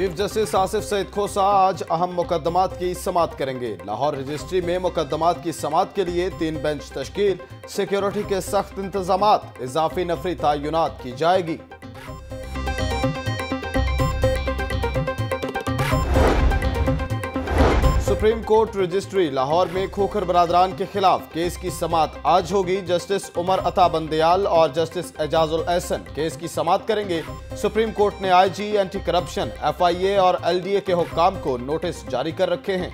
Chief justice Asif Saeed Khosa आज अहम मुकदमात की समाअत करेंगे। लाहौर रजिस्ट्री में मुकदमात की समाअत के लिए 3 बेंच तश्कील, सिक्योरिटी के सख्त इंतजामात, इजाफी नफरी तयनात की जाएगी। सुप्रीम कोर्ट रजिस्ट्री लाहौर में खोखर बरादरान के खिलाफ केस की समाअत आज होगी। जस्टिस उमर अता बंदयाल और जस्टिस एजाजुल एहसन केस की समाअत करेंगे। सुप्रीम कोर्ट ने आईजी, एंटी करप्शन, FIA और LDA के हुक्काम को नोटिस जारी कर रखे हैं।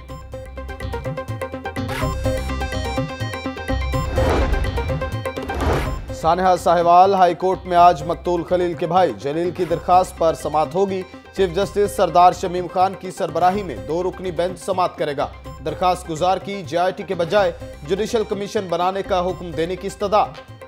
सानेहा साहिवाल हाई कोर्ट में आज मकतूल खलील के भाई जलील की दरखास्त पर समाअत होगी। चीफ जस्टिस सरदार शमीम खान की सरबराही में 2 रुकनी बेंच समाअत करेगा। दरखास्त गुजार की JIT के बजाय जुडिशल कमीशन बनाने का हुक्म देने की इस्तदा।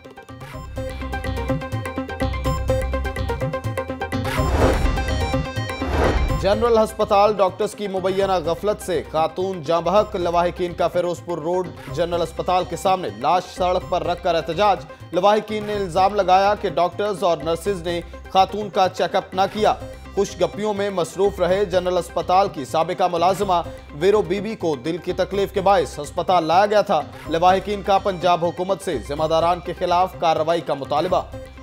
जनरल अस्पताल डॉक्टर्स की मुबैना गफलत से खातून जांबहक, लवाहिकीन का फिरोजपुर रोड जनरल अस्पताल के सामने लाश सड़क पर रखकर एहतजाज। लवाहिकीन ने इल्जाम लगाया कि डॉक्टर्स और नर्सेज ने खातून का चेकअप न किया। खुशगपियों में मसरूफ रहे जनरल अस्पताल की साबिका मुलाजिमा वीरो बीबी को दिल की तकलीफ के बायस अस्पताल लाया गया था। लवाहिकीन का पंजाब हुकूमत से जिम्मेदारान के खिलाफ कार्रवाई का मुतालबा।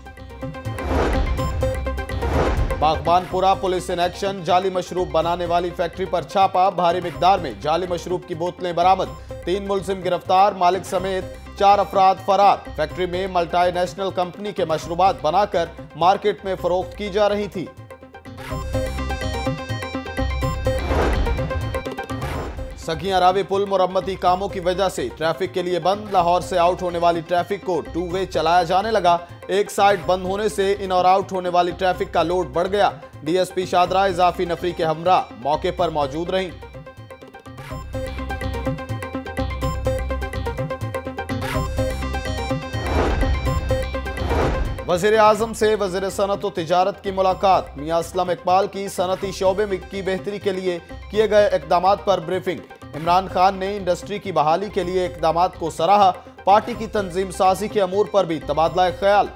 बागबानपुरा पुलिस इन एक्शन, जाली मशरूब बनाने वाली फैक्ट्री पर छापा। भारी मिकदार में जाली मशरूब की बोतलें बरामद। 3 मुलजिम गिरफ्तार, मालिक समेत 4 अफराद फरार। फैक्ट्री में मल्टीनेशनल कंपनी के मशरूबात बनाकर मार्केट में फरोख्त की जा रही थी। सखियां रावी पुल मुरम्मती कामों की वजह से ट्रैफिक के लिए बंद। लाहौर से आउट होने वाली ट्रैफिक को 2 वे चलाया जाने लगा। एक साइड बंद होने से इन और आउट होने वाली ट्रैफिक का लोड बढ़ गया। DSP शादरा इजाफी नफरी के हमरा मौके पर मौजूद रहीं। वज़ीर आज़म से वज़ीर सनत व तिजारत की मुलाकात। मियां असलम इकबाल की सनती शोबे में की बेहतरी के लिए किए गए इकदामात पर ब्रीफिंग। इमरान खान ने इंडस्ट्री की बहाली के लिए इकदामात को सराहा। पार्टी की तंजीम साजी के अमूर पर भी तबादला ख्याल।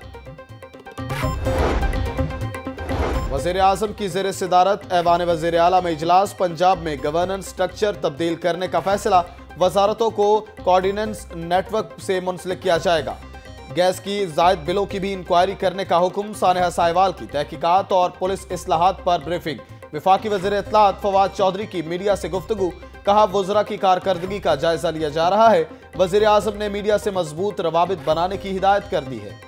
वज़ीर आज़म की ज़ेर सदारत ऐवान वज़ीर आला में इजलास। पंजाब में गवर्नेंस स्ट्रक्चर तब्दील करने का फैसला। वजारतों को कोऑर्डिनेंस नेटवर्क से मुंसलिक किया जाएगा। गैस की जायद बिलों की भी इंक्वायरी करने का हुक्म। सानेहा साहिवाल की तहकीकात और पुलिस इस्लाहात पर ब्रीफिंग। वफाकी वज़ीर इत्तलात फवाद चौधरी की मीडिया से गुफ्तगू। कहा, वज़रा की कारकर्दगी का जायजा लिया जा रहा है। वज़ीर आज़म ने मीडिया से मजबूत रवाबित बनाने की हिदायत कर दी है।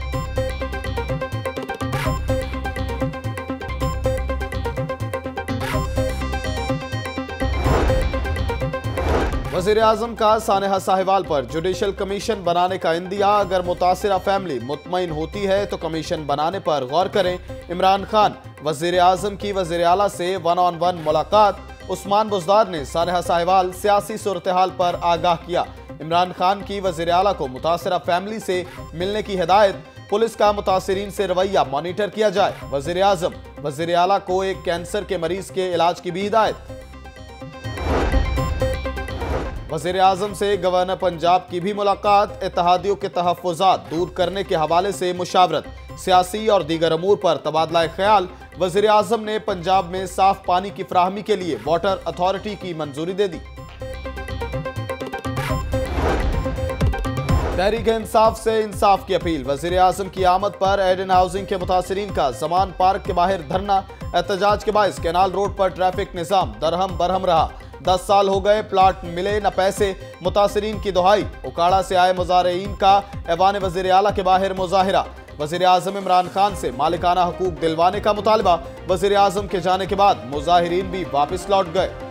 वज़ीर आज़म का सानेहा साहिवाल पर जुडिशल कमीशन बनाने का इंदिया। अगर मुतासिरा फैमिली मुतमईन होती है तो कमीशन बनाने पर गौर करें। इमरान खान वज़ीर आज़म की वज़ीर आला से 1-on-1 मुलाकात। उस्मान बुज़दार ने सानेहा साहिवाल सियासी सूरत-ए-हाल पर आगाह किया। इमरान खान की वज़ीर आला को मुतासिरा फैमिली से मिलने की हिदायत। पुलिस का मुतासिरीन से रवैया मॉनिटर किया जाए। वज़ीर आज़म वज़ीर आला को एक कैंसर के मरीज के इलाज की भी हिदायत। वज़ीर आज़म से गवर्नर पंजाब की भी मुलाकात। इत्तेहादियों के तहफ़्फ़ुज़ात दूर करने के हवाले से मुशावरत। सियासी और दीगर अमूर पर तबादला ख्याल। वज़ीर आज़म ने पंजाब में साफ पानी की फराहमी के लिए वाटर अथॉरिटी की मंजूरी दे दी। तहरीक इंसाफ से इंसाफ की अपील। वज़ीर आज़म की आमद पर एडन हाउसिंग के मुतासिरीन का जमान पार्क के बाहर धरना। एहतजाज के बायस कैनाल रोड पर ट्रैफिक निज़ाम दरहम बरहम रहा। 10 साल हो गए, प्लाट मिले न पैसे। मुतासिरीन की दुहाई। उकाड़ा से आए मुजाहिरीन का ऐवान वज़ीर आला के बाहर मुजाहिरा। वज़ीर आज़म इमरान खान से मालिकाना हकूक दिलवाने का मुतालबा। वज़ीर आज़म के जाने के बाद मुजाहिरीन भी वापस लौट गए।